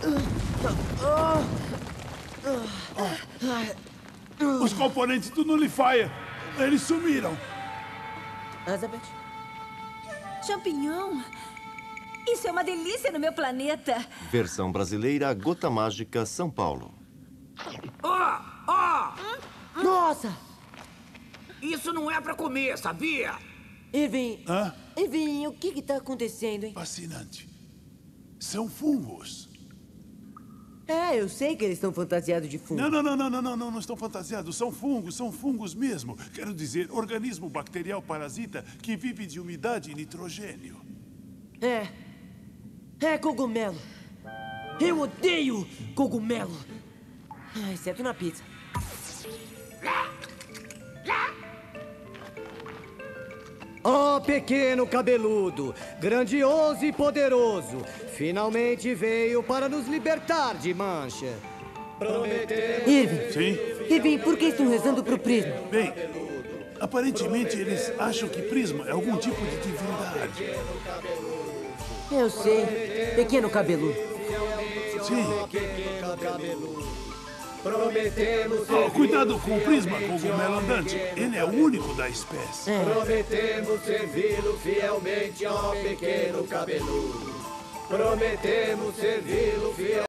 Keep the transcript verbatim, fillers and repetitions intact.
Os componentes do Nullifier, eles sumiram. Elizabeth? Champignon? Isso é uma delícia no meu planeta. Versão brasileira, Gota Mágica, São Paulo. Ó, ó! Nossa! Isso não é pra comer, sabia? Irving, Hã? Irving, o que que tá acontecendo, hein? Fascinante. São fungos. É, eu sei que eles estão fantasiados de fungo. Não, não, não, não, não, não, não, não estão fantasiados. São fungos, são fungos mesmo. Quero dizer, organismo bacterial parasita que vive de umidade e nitrogênio. É. É cogumelo. Eu odeio cogumelo. Ah, exceto na pizza. Ó pequeno cabeludo, grandioso e poderoso, finalmente veio para nos libertar de Mancha. Prometemos... Irving, Sim? Irving, por que estão rezando pro Prisma? Bem, aparentemente eles acham que Prisma é algum tipo de divindade. Eu sei. Pequeno cabeludo. Sim. Prometemos Oh, cuidado com o Prisma, cogumelo andante. Ele é o único da espécie. É. Prometemos servi-lo fielmente, ó pequeno cabeludo. Prometemos servi-lo fielmente.